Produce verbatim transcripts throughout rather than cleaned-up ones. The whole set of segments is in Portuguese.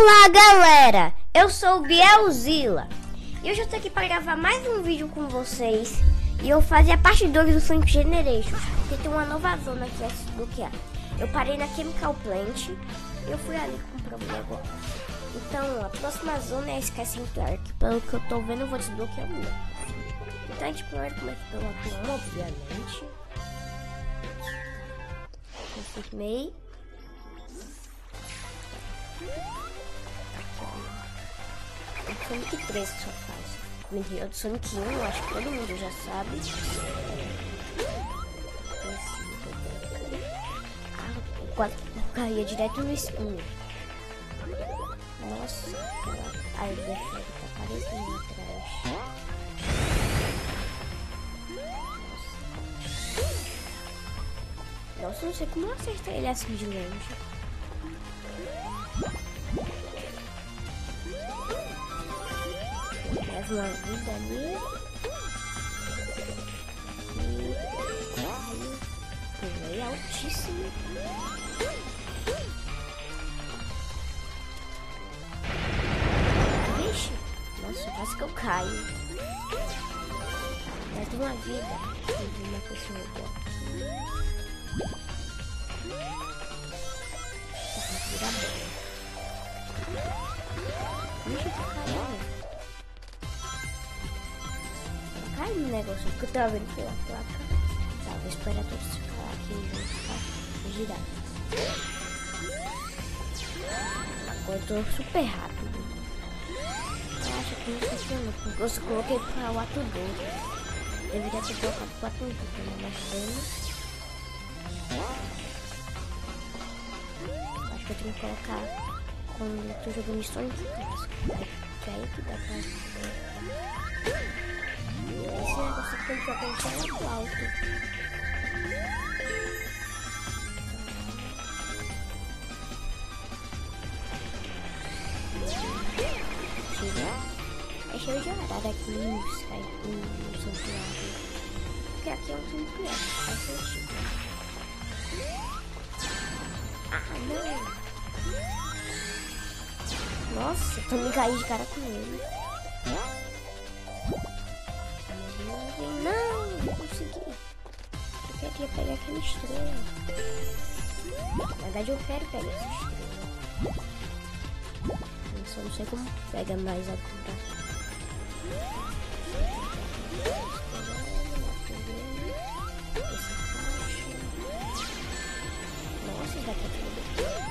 Olá galera, eu sou o Bielzilla e hoje eu tô aqui para gravar mais um vídeo com vocês. E eu fazia a parte dois do Sonic Generations, porque tem uma nova zona aqui a se desbloquear. Eu parei na Chemical Plant e eu fui ali comprar um negócio. Então a próxima zona é a Sky Sanctuary, que pelo que eu tô vendo eu vou desbloquear uma. Então a gente primeiro começa pela pluma, obviamente. Confirmei. O Sonic três só faz. O interior do Sonic um, eu acho que todo mundo já sabe. Ah, o quatro caía direto no espinho. Nossa, aquela... Ai, o Bertrand tá aparecendo atrás. Nossa. Nossa, não sei como eu acertei ele assim de longe. Leva uma vida ali. E caio. Pulei altíssimo. Vixe. Nossa, quase que eu caio. Leva uma vida. Teve uma pessoa aqui. Tá, vira bola. Vixe, tá caindo. Cai no negócio que eu tava vendo pela placa. Tá, vou esperar todos ficar aqui junto pra girar. Agora eu tô super rápido. Eu acho que não funcionou, porque eu só coloquei para o ato dois. Deveria ter colocado para o ato um, porque não é mais dano. Acho que eu tenho que colocar quando eu tô jogando Sonic três. Que aí que dá pra... Esse negócio tem que apontar muito alto. É cheio de arara aqui no Sky, no santuário. Porque aqui é um santuário, faz sentido. Ah, não! Nossa, tô me caindo de cara com ele. Não, não consegui. Eu queria pegar aquela estrela. Na verdade eu quero pegar essa estrela. Eu só não sei como pega mais agora. Nossa, isso daqui é tudo.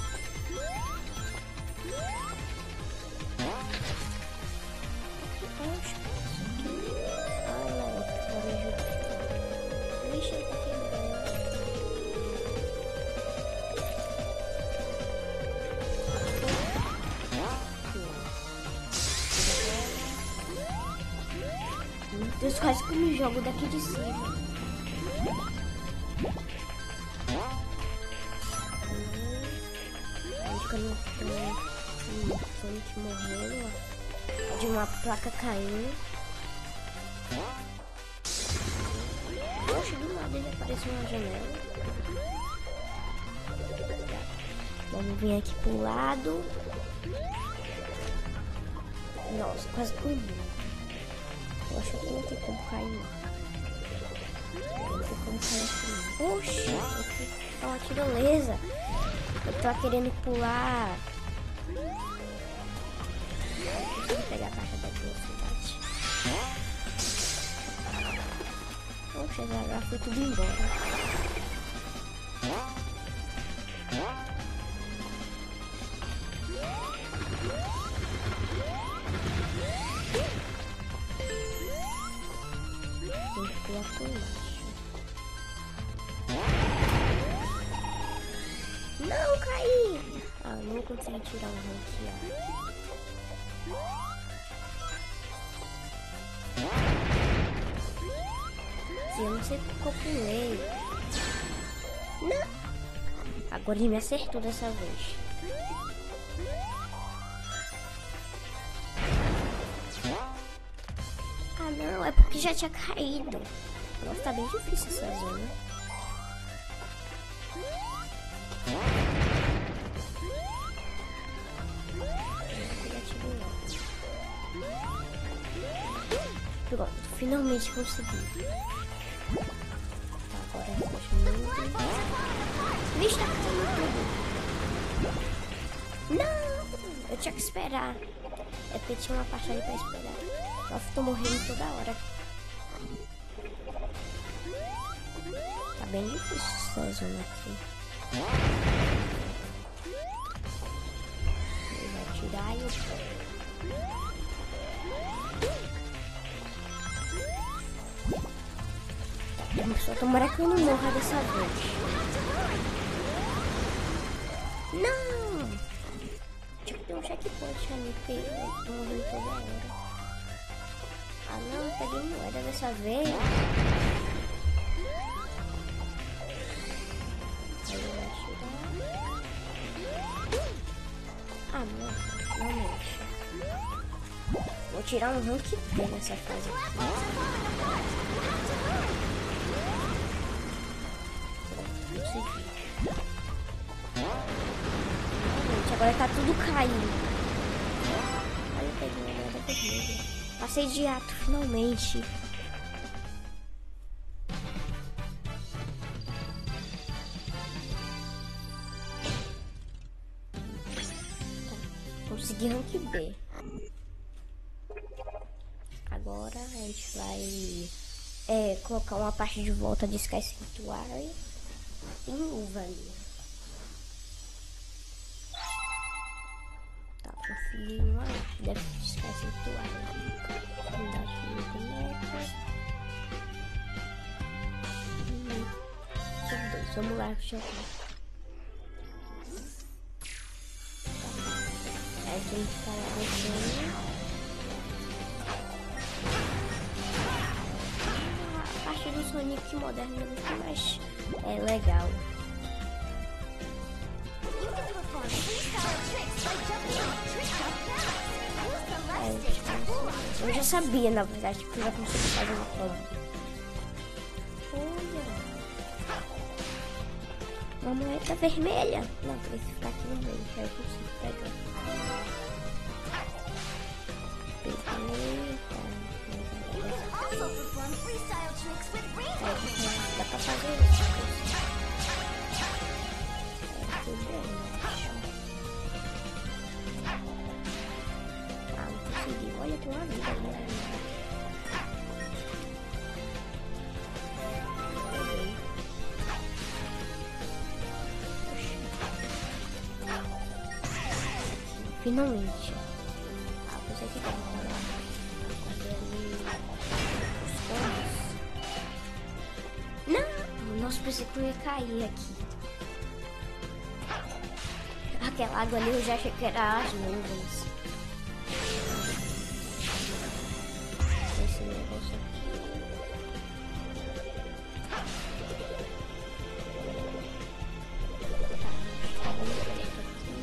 Deus, quase que me jogo daqui de cima. Acho que eu não tô. Sonic morrendo. De uma placa caindo. Poxa, do nada ele apareceu na janela. Vamos vir aqui pro lado. Nossa, quase que eu Eu acho que não tem como cair lá. Não tem como cair aqui. Oxi, é uma tirolesa. Eu tô querendo pular. Eu preciso pegar a caixa da velocidade. Oxe, agora foi tudo embora. Não, caí! Ah, não consegui tirar um ranqueado. Eu não sei porque eu pulei. Não! Agora ele me acertou dessa vez. Ah não, é porque já tinha caído. Nossa, tá bem difícil essa zona. finalmente consegui. Tá, agora é o Vixe, tá caindo tudo. Não! Eu tinha que esperar. É porque tinha uma parte ali pra esperar. Eu tô morrendo toda hora. Tá bem difícil essa zona aqui. Ele vai tirar e eu pego. Só tomara que eu não morra dessa vez. Não! Tinha que ter um checkpoint ali, porque eu tô morrendo toda hora. Ah não, peguei moeda dessa vez. Aí eu vou tirar. Ah não, não mexe. Vou tirar um rank B nessa fase aqui. Agora tá tudo caindo. Olha, eu peguei uma moeda vermelha. Passei de ato, finalmente. Tá. Consegui rank B. Agora a gente vai é, colocar uma parte de volta de Sky Sanctuary em luva ali. Consegui uma deve ficar situada. Unidade de boneca. São dois. Vamos lá, deixa eu ver. Aí tem que falar descendo. A parte do Sonic moderno é muito mais é, legal. Eu já sabia, na verdade, que eu já consegui fazer um combo. Olha! Uma moeda vermelha. Não, tem que ficar aqui no meio, que aí eu consigo pegar. Peguei, tá. Dá pra fazer isso. É, tudo bem. Olha, tem uma vida ali. Finalmente. Ah, você que vai falar. Fazer ali os cones. Não! Nossa, pensei que eu ia cair aqui. Aquela água ali eu já achei que era as nuvens. Esse negócio aqui. Tá, tá bem perto aqui.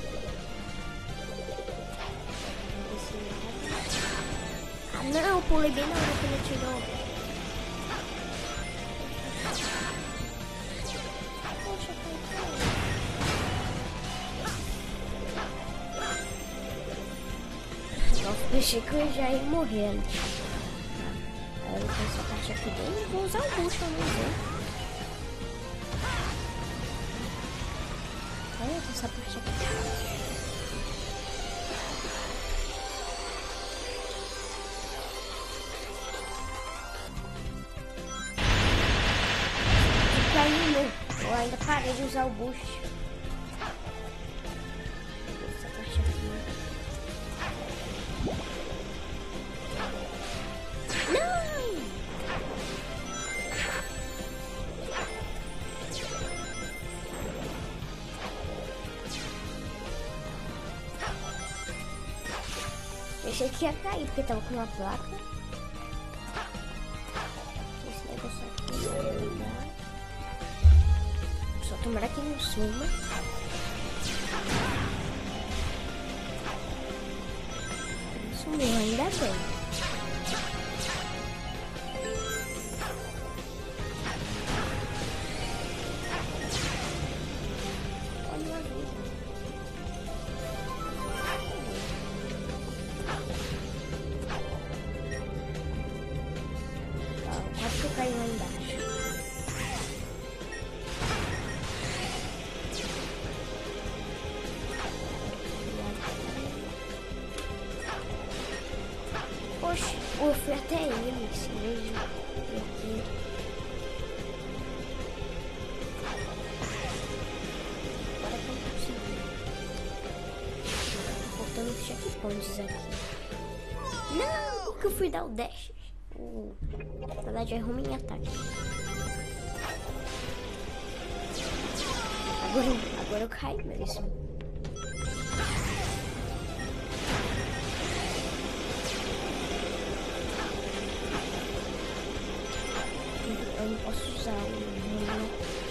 Ah não, pulei bem na hora que ele tirou. Poxa, eu achei que eu já ia morrer ali. Aí eu tenho essa parte aqui dentro. Vou usar o bucho também, né? Olha essa parte aqui. Fica aí, né? Eu ainda parei de usar o bucho. Essa parte aqui. Eu achei que ia cair porque tava com uma placa. Esse negócio aqui vai ligar. Só tomara que não suma. Sumiu, ainda bem. Eu fui até ele, esse mesmo. Aqui. Agora que eu consegui. Faltando os checkpoints aqui. Não, que eu fui dar o dash. Uh, na verdade é ruim em ataque. Agora, agora eu caí mesmo. Eu não posso usar o ruim.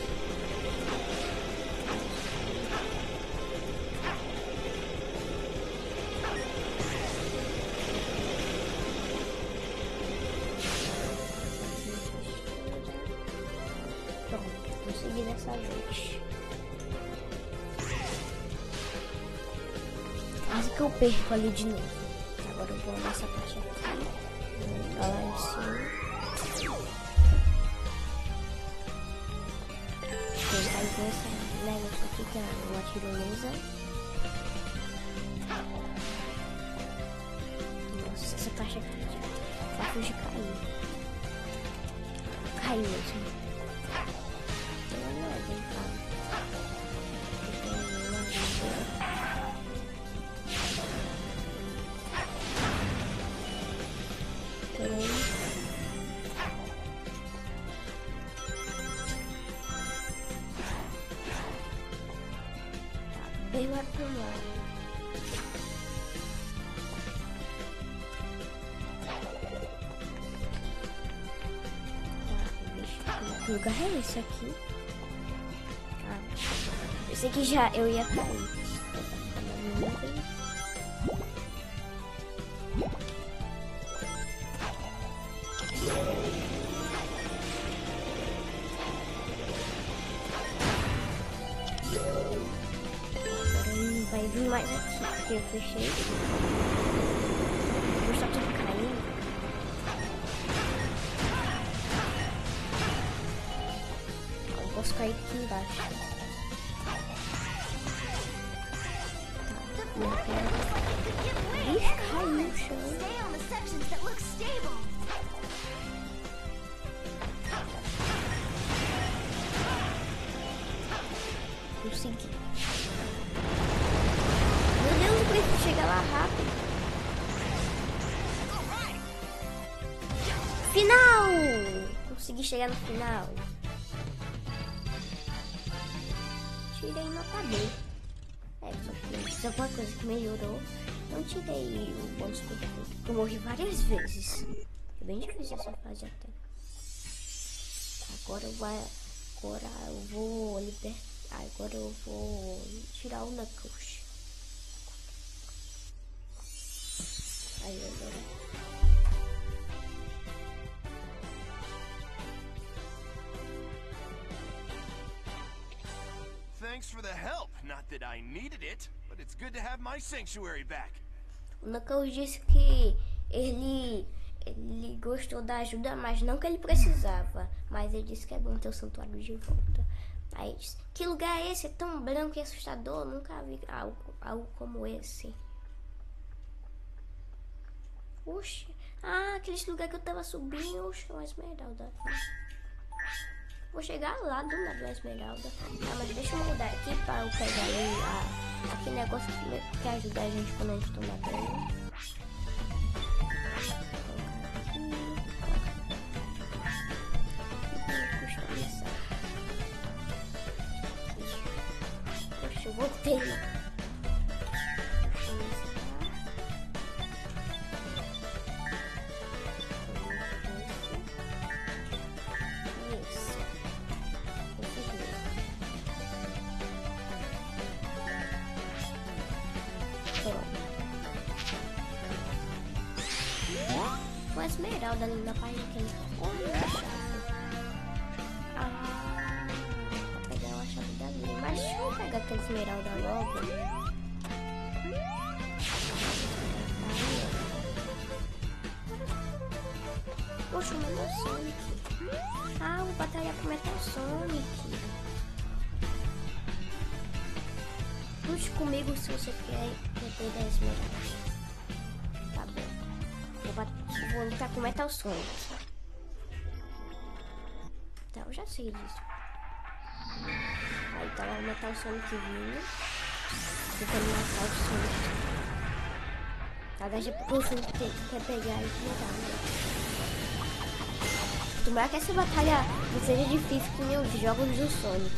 Pronto, consegui dessa vez. Quase que eu perco ali de novo. Agora eu vou nessa parte aqui. Vou lá em cima. Tentar ver esse negócio aqui que é uma tirolesa. Nossa, essa parte aqui vai fugir de cair. Caiu mesmo. Não é bem claro. Bem lá pro lado. Tá, que lugar é esse aqui? Ah, esse aqui já eu ia cair. Vai vir mais aqui, porque eu fechei. Vou deixar tudo caindo. Eu posso cair aqui embaixo. Tá, não quero. Ixi, caiu no chão. Consegui. Chega lá rápido. Final! Consegui chegar no final. Tirei nota B. É, só que fiz alguma coisa que melhorou. Não tirei o bônus porque eu morri várias vezes. É bem difícil essa fase até. Agora eu vou. Agora eu vou libertar. Agora eu vou tirar o Knuckles. Aí, agora. Thanks for the help. Not that I needed it, but it's good to have my sanctuary back. O Knuckles disse que ele ele gostou da ajuda, mas não que ele precisava. Mas ele disse que é bom ter o santuário de volta. Mas que lugar é esse? É tão branco e assustador. Nunca vi algo, algo como esse. Oxe, ah, aquele lugar que eu tava subindo, oxe, uma esmeralda. Vou chegar lá do lado da esmeralda. Ah, mas deixa eu mudar aqui pra eu pegar ali a, aquele negócio que, que ajuda a gente quando a gente toma banho. Poxa, eu voltei lá. Uma esmeralda ali na página que ele olha a chave. Ah, vou pegar uma chave dali. Mas deixa eu pegar aquela esmeralda logo. Poxa, o Metal Sonic. Ah, vou batalhar com o Metal Sonic. Lute comigo se você quer depois da esmeralda. Tá bom. Vou pra, vou lutar com o Metal Sonic. Tá, eu já sei disso. Aí tá lá o Metal Sonic vindo. Tentando matar o Sonic. Agora já o Sonic quer pegar e pegar, né? Tomara que essa batalha não seja difícil que nem os jogos do Sonic.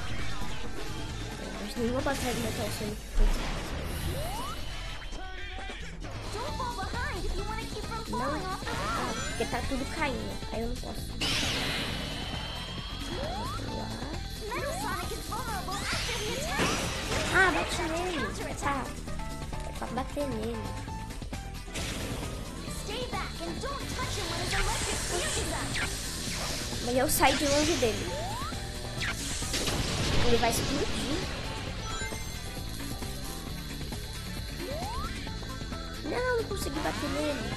Mas nenhuma batalha do Metal Sonic foi fácil. Não, ah, porque tá tudo caindo. Aí eu não posso. Ah, bate nele. Tá. É pra bater nele. Mas eu saio de longe dele. Ele vai explodir. Não, não consegui bater nele.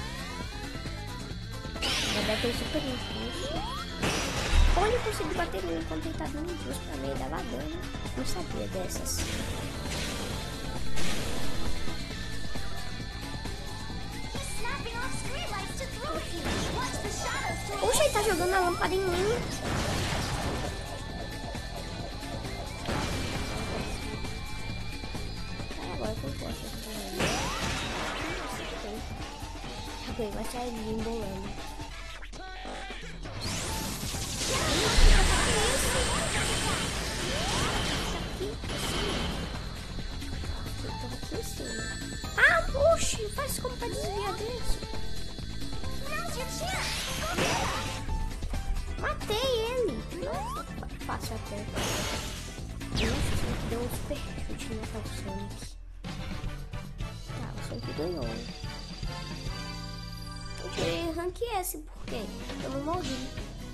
Vai dar aquele super impulso. Ou ele conseguiu bater nele enquanto ele tá dando impulso pra mim e dava dano. Não sabia dessas. Poxa, ele tá jogando a lâmpada em mim. Agora que eu posso. Ok, vai sair embolando. Ah, puxa, faz como pra desviar disso. Matei ele. Nossa, fácil até. Nossa, deu um super chute no Metal Sonic. Tá, o Sonic ganhou. Eu tirei rank S, por quê? Eu não morri.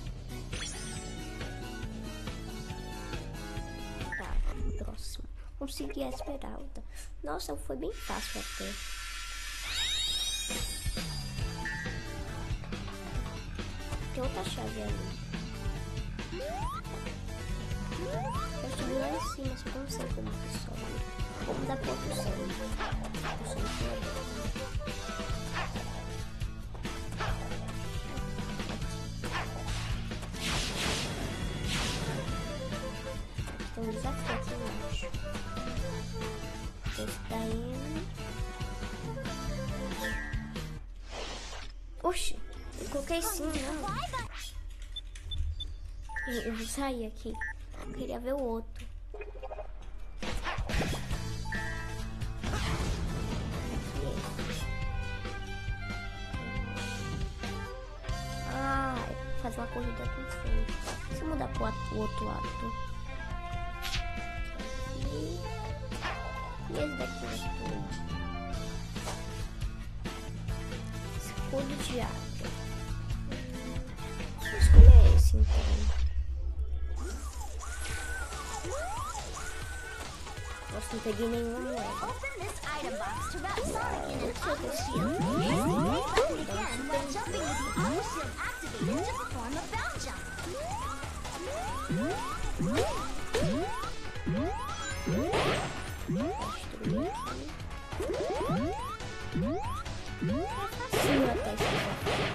Tá, próximo. Consegui a Esmeralda. Nossa, foi bem fácil até. Tem outra chave ali. Eu subi lá em cima, só que eu não sei como que sobe. Vou mudar pra outro céu. O som que eu adoro. Tem um desafio aqui embaixo. Esse daí. Oxi, eu coloquei sim, não. Eu vou sair aqui. Eu queria ver o outro. Ah, fazer uma corrida com frente. Deixa eu mudar pro outro lado. E, e esse daqui é tudo. Escudo de água. Vou escolher esse então. Nossa, não peguei nenhuma moeda. Sim, até isso.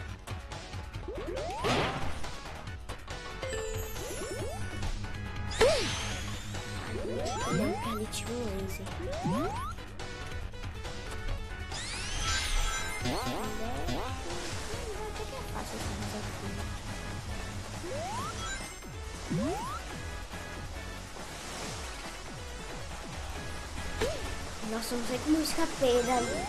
Não, cara, tinha um laser. Até que é fácil esse desafio. Nossa, não sei como eu escapei dali.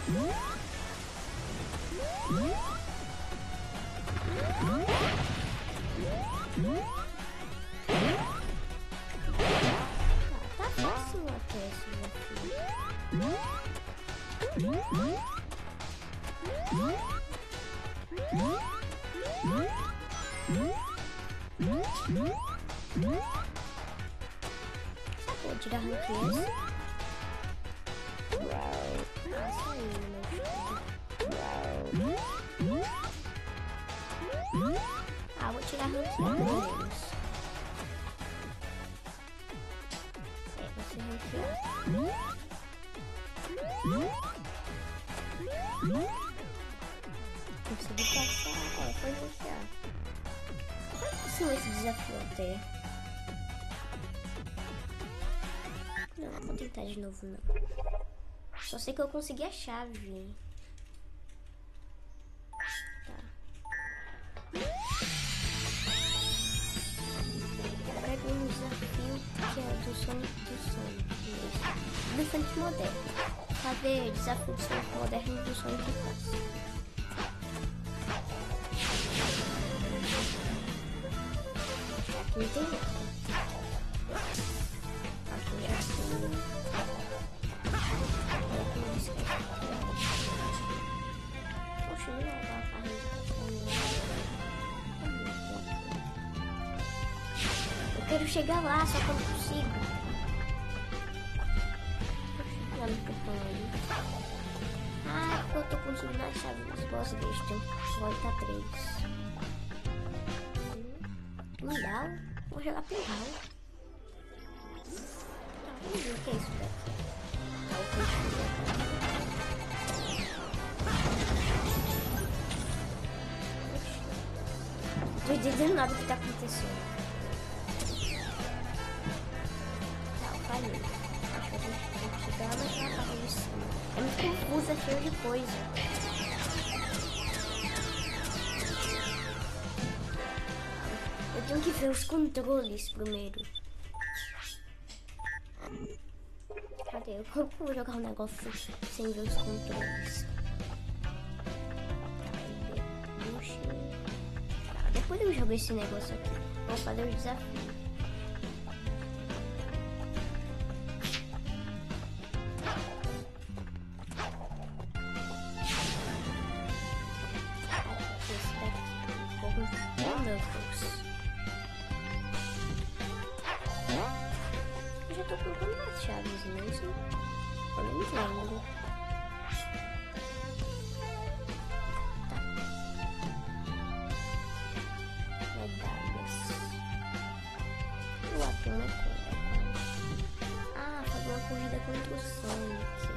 Tá fácil até esse desafio. Vou tirar ranqueiros. Ah, saiu, meu filho. Ah, vou tirar ranqueiros. É, você ranquear. consegui passar. É, foi já. Como esse desafio até? Não, não vou tentar de novo não. Só sei que eu consegui a chave. Tá. Agora tem um desafio que é do Sonic do Sonic. Do Sonic moderno. Fazer desafio do Sonic moderno do Sonic clássico. Aqui tem nada. Aqui é assim. Poxa, não vai dar pra eu quero chegar lá, só que eu não consigo. Poxa, olha o que eu tô ali. Ah, eu tô conseguindo a chave dos boss deste. Tem que voltar três. Pingal? Vou jogar pingal. Vamos ver o que é isso daqui. Não tô entendendo nada do que tá acontecendo. Tá, eu falhei. Acho que a gente tem que chegar lá naquela parte de cima. É muito confuso, é cheio de coisa. Eu tenho que ver os controles primeiro. Cadê? Eu vou jogar um negócio sem ver os controles. Tá, depois eu jogo esse negócio aqui. Vou fazer o desafio. Esse daqui. Vou com o Knuckles. Eu já tô procurando as chaves mesmo. Eu não me lembro. Tá. Medalhas. O atum é corda. Ah, fazer uma corrida contra o Sonic.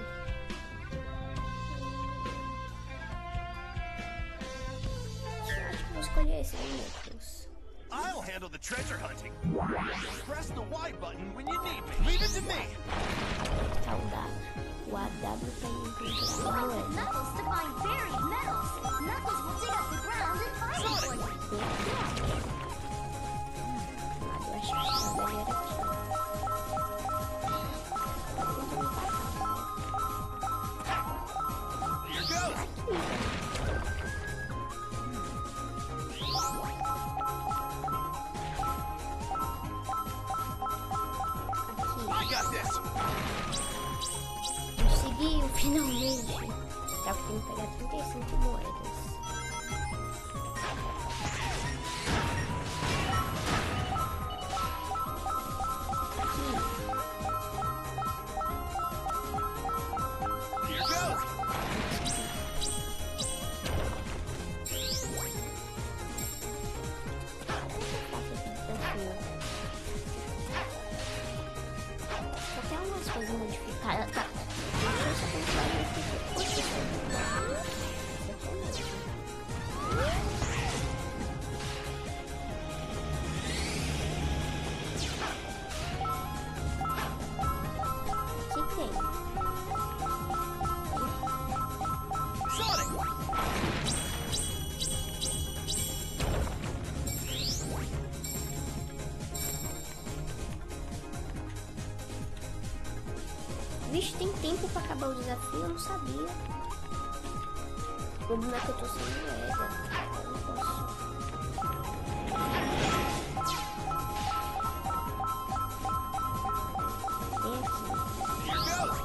Eu acho que vou escolher esse Knuckles. I'll handle the treasure hunting. Press the Y button when you need me. Leave it to me. Tá, o da o A W pra encontrar a moeda. Knuckles to find buried metals. Knuckles will dig up the ground and find Sonic! for you. Ah, eu acho que a chave era aqui. Here goes. I got this. Conseguiu, finalmente. Já tenho que pegar trinta e cinco moedas. Here goes. Só tem umas coisas modificadas. Tá. Deixa eu só pensar aqui. Poxa, isso aqui é mesmo. Aqui tem. Sonic! Vixe, tem tempo pra acabar o desafio, eu não sabia. O problema é que eu tô sem moeda. Eu não posso. Vem aqui. Here goes.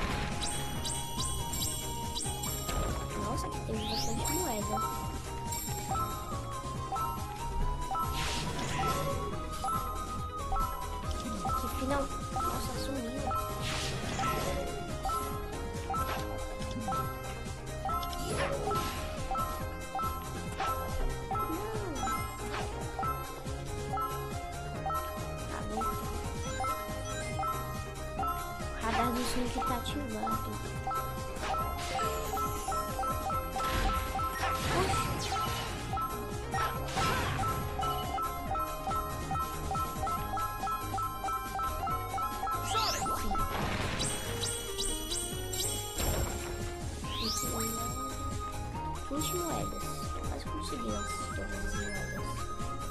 Nossa, aqui tem bastante moeda. Que final. Nossa, sumiu. O radar do Sonic tá ativado. Oxi. vinte moedas. Quase consegui as todas as moedas.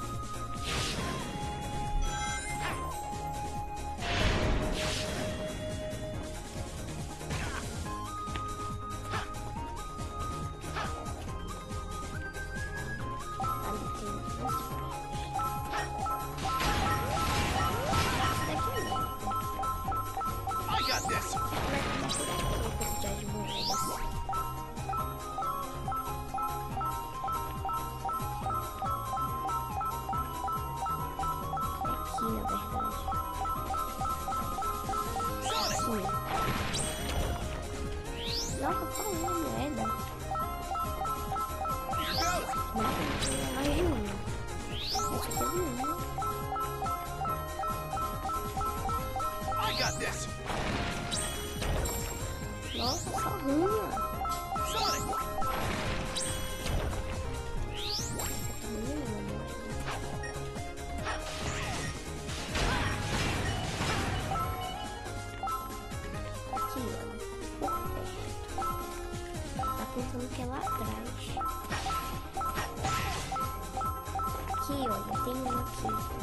Nossa, só uma moeda. Não, mais de uma. Eu só teve uma. Nossa, só uma. Aqui, olha. Tá pensando que é lá atrás. Aqui, olha, tem um aqui.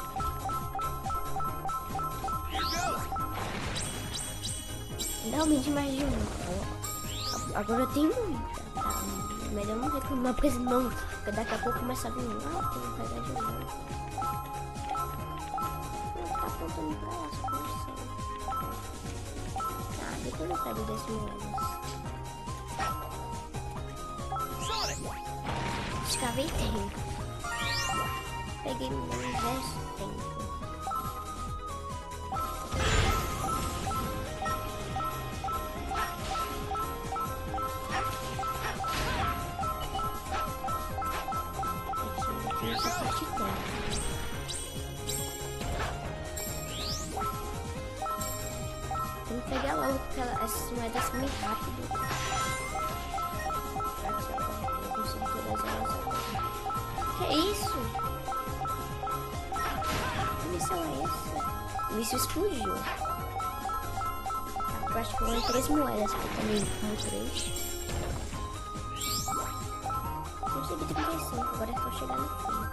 Realmente mais de um. Agora eu tenho muita. Tá? Melhor não reclamar porque senão daqui a pouco começa a vir. Ah, tem que pegar de novo. Não tá apontando pra lá, só não sei. Ah, depois eu pego dez moedas. Escavei tempo. Peguei meu exército tempo. Tem que pegar logo porque ela, essas moedas são muito rápido. Eu consigo todas elas agora. Que isso? Que missão é essa? O míssil explodiu. Eu acho que foram três moedas porque também com três. Consegui trinta e cinco, agora é só chegar no fim.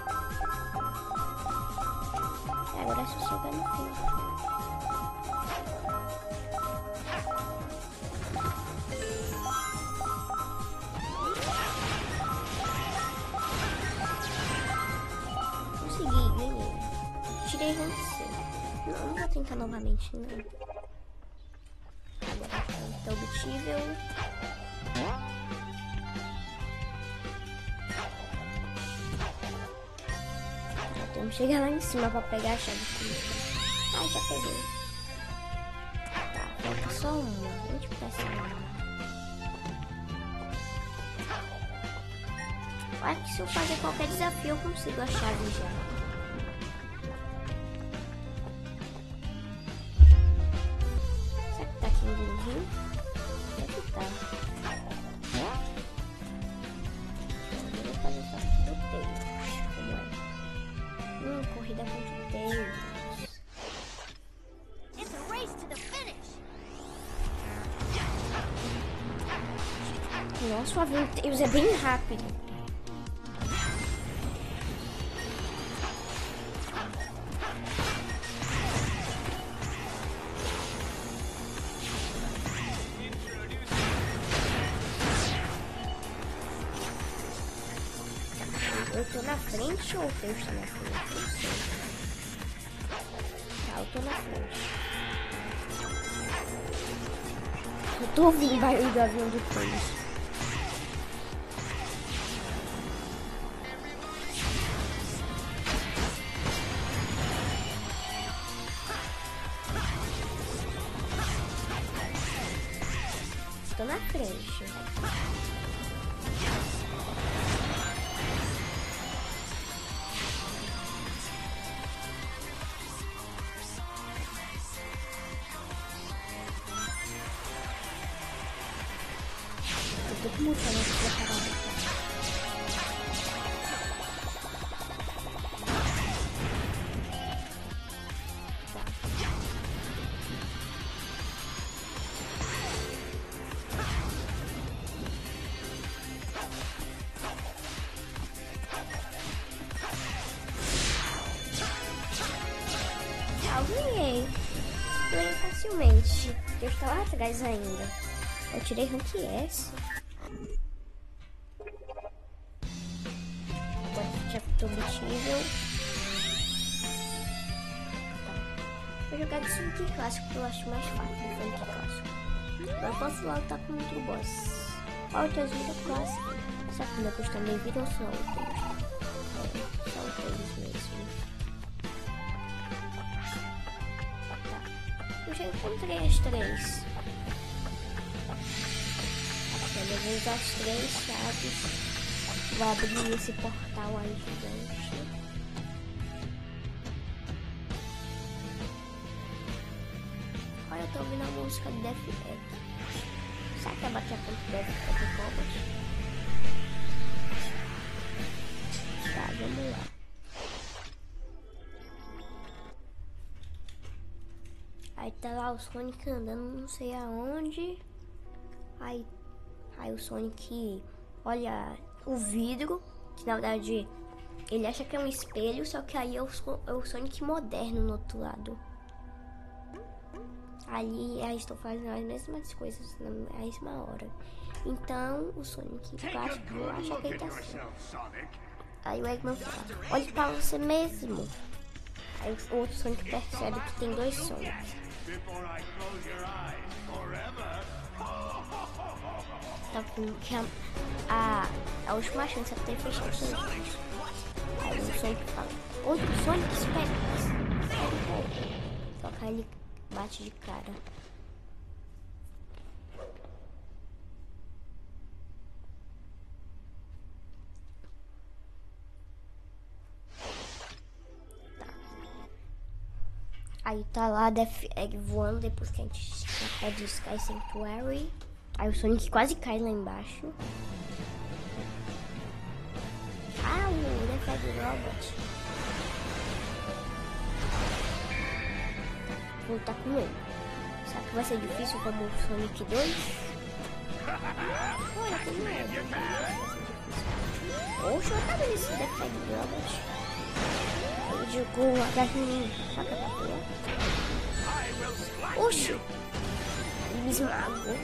É, agora é só chegar no fim. Consegui, ganhei. Tirei rank C. Não, não vou tentar novamente, não. Agora tá obtível. Vamos chegar lá em cima pra pegar a chave comigo. Ai, já peguei. Tá, falta só uma. Onde que tá essa uma? Acho que se eu fazer qualquer desafio eu consigo a chave já. Será que tá aqui no rio? Deve tá. Eu vou fazer só do peito. Como é? Hum, corrida com Tails. It's a race to the finish. Nossa, o avião Tails é bem rápido. Eu tô na frente ou o Tails tá na frente? Não sei. Tá, eu tô na frente. Eu tô ouvindo o barulho do avião do Tails. Tô na frente. Eu tô com muita gente preparada. facilmente. Eu estava lá atrás ainda. Eu tirei rank S. Agora já estou nível. Tá. Vou jogar de Sonic Clássico porque eu acho mais fácil do Sonic Clássico. Agora eu posso lá lutar com outro boss. Altas vida clássica. Será que meu custo também vira ou só outros? É, só outros mesmo. Tá. Eu já encontrei as três. Eu vou usar as três chaves. Vou abrir esse portal aí gigante. Olha, eu tô ouvindo a música de Death Egg. Será que é bater a ponto de Death Egg Cobras? Tá, vamos lá. Aí tá lá o Sonic andando não sei aonde. Aí, aí o Sonic olha o vidro, que na verdade ele acha que é um espelho, só que aí é o, é o Sonic moderno no outro lado. Ali aí estou fazendo as mesmas coisas na mesma hora. Então o Sonic clássico acha que ele tá assim. Aí o Eggman fala, olhe para você mesmo. Aí o outro Sonic percebe que tem dois Sonics. Tá que a, a, a última chance é ter fechado os olhos. Aí o Sonic fala, outro Sonic espera. Só que ele bate de cara. Tá. Aí tá lá Death Egg voando depois que a gente pede Sky Sanctuary. Aí o Sonic quase cai lá embaixo. Ah, o Death Egg Robot. Vou lutar com ele. Será que vai ser difícil como o Sonic dois? Olha, tem medo. Oxe, eu tava nesse Death Egg Robot. Ele jogou o H em mim. Sabe o que foi? Oxe! Ele me esmagou.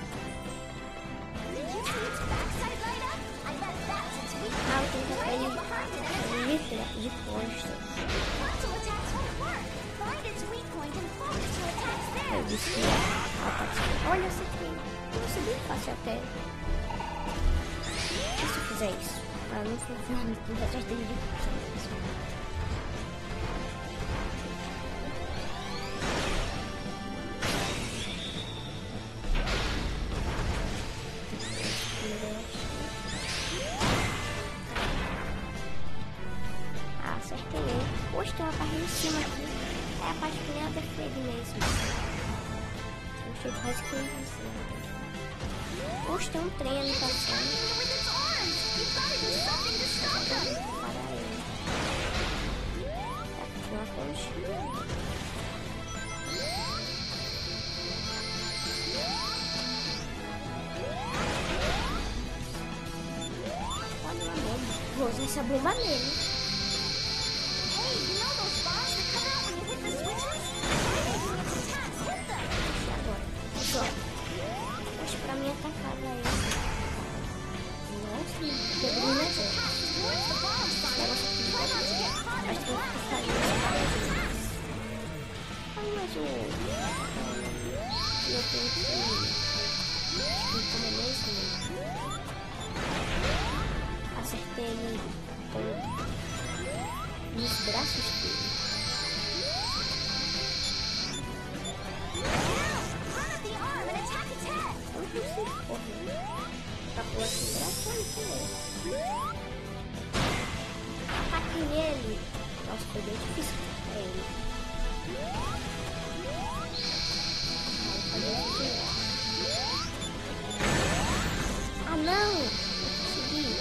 Ah, eu tenho que tacar ele de, de costas. Eu disse que ia. Olha essa aqui. Isso é bem fácil até. E se eu fizer isso? Ah, não funciona. Tem que atrás dele de costas. Ah, acertei ele. Poxa, tem uma parte em cima aqui. É a parte que nem a Death Egg mesmo. Eu achei quase que eu ia passar. Poxa, tem um trem ali passando. Para ele. Tá com uma conchinha. Olha uma bomba. Vou usar essa bomba nele. Acho pra mim atacar aí. Nossa, pegou um negócio. Negócio aqui. Acho que eu vou ficar aí. Ai, mas o. Eu tenho que. Como é mesmo? Acertei ele com. Nos braços dele. Ataque nele. Nossa, foi bem difícil pra ele. Ah, não! Consegui.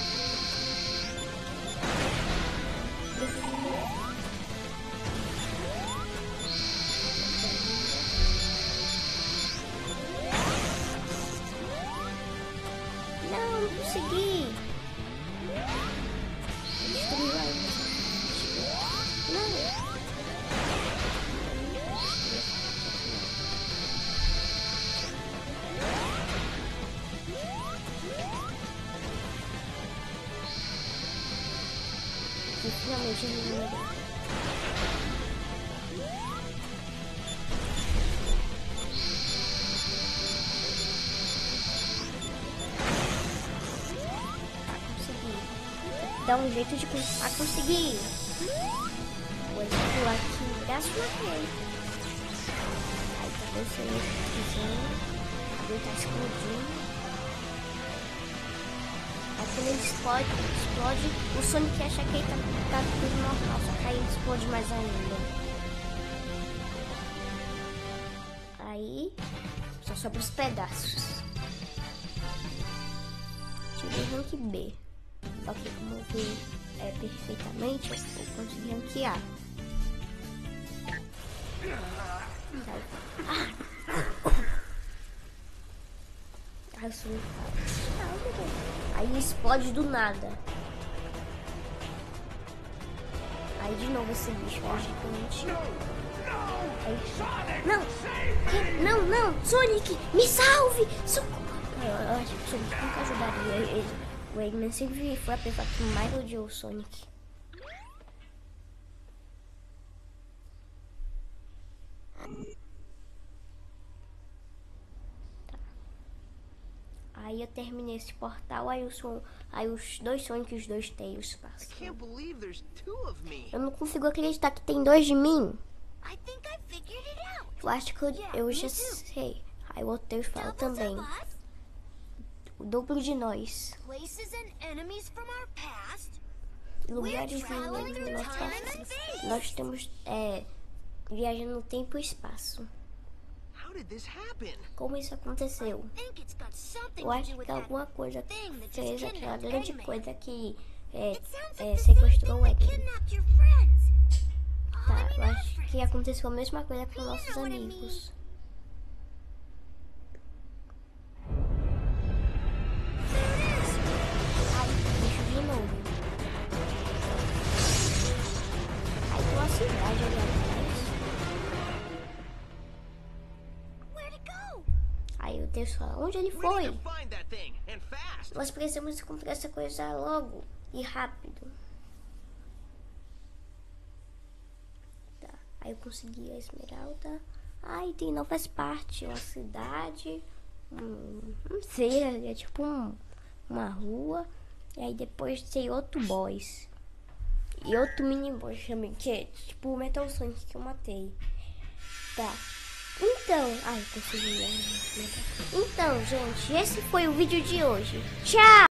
Não, não consegui. Destruiu aí. Não. finalmente regenerei. Dá um jeito de a conseguir. Vou pular aqui embaixo dele. Aí tá descendo aqui. Ele tá explodindo. Aí quando ele explode, explode, o Sonic acha que ele tá, tá tudo normal, só que aí ele explode mais ainda. Aí só sobra os pedaços. Tirei o rank B. Só que como eu vi é, perfeitamente, eu vou conseguir ranquear. Ah. Aí, aí explode do nada. Aí de novo esse bicho é gigante. Aí, não! Que? Não, não! Sonic! Me salve! Socorro! Eu, eu acho que o Sonic nunca ajudaria ele. O Eggman sempre foi a pessoa que mais odiou o Sonic. Tá. Aí eu terminei esse portal, aí, o som, aí os dois Sonic e os dois Tails passam. Eu não consigo acreditar que tem dois de mim. Eu acho que eu, eu já sei. Aí o outro Tails fala também. O dobro de nós. Lugares e lugares do nosso passado. Nós estamos é, viajando no tempo e espaço. Como isso aconteceu? Eu acho que alguma coisa fez aquela grande coisa que é, é, sequestrou o Eggman. Tá, eu acho que aconteceu a mesma coisa com nossos amigos. Cidade ali atrás. Aí o Deus fala, onde ele foi? Nós precisamos encontrar essa coisa logo e rápido. Tá. Aí eu consegui a esmeralda. Aí tem novas partes, uma cidade, um, não sei, é tipo um, uma rua. E aí depois tem outro boss. E outro mini boss também, que é tipo o Metal Sonic que eu matei. Tá. Então, ai, consegui. Então, gente, esse foi o vídeo de hoje. Tchau!